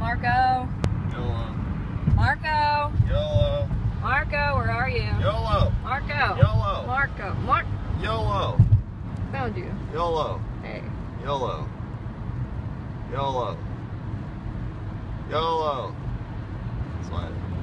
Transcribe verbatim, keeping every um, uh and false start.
Marco. YOLO. Marco. YOLO. Marco, where are you? YOLO. Marco. YOLO. Marco. Mark. YOLO. Found you. YOLO. Hey. YOLO. YOLO. YOLO. That's why.